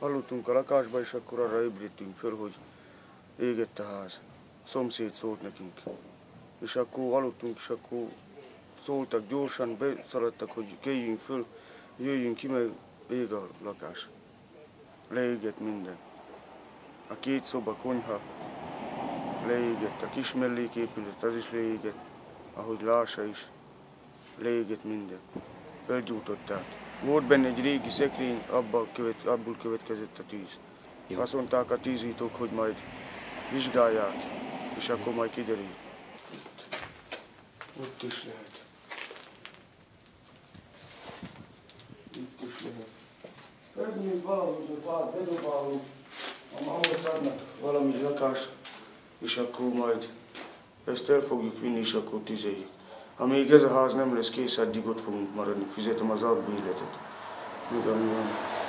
Aludtunk a lakásba, és akkor arra ébredtünk föl, hogy égett a ház. Szomszéd szólt nekünk. És akkor aludtunk, és akkor szóltak gyorsan, beszaladtak, hogy keljünk föl, jöjjünk ki, meg ég a lakás. Leégett minden. A 2 szoba, konyha leégett, a kis melléképület, az is leégett, ahogy Lása is, leégett minden. Felgyújtották. Volt benne egy régi szekrény, abból következett a tűz. Jó. Azt mondták a tűzítók, hogy majd vizsgálják, és akkor majd kiderül. Ott is lehet. Itt is lehet. Ez még valahogy a fát bedobálunk, ahhoz adnak valami lakás, és akkor majd ezt el fogjuk vinni, és akkor tüzeljük. Amíg ez a ház nem lesz kész, addig ott fogunk maradni, fizetem az albérletet. Még ami van.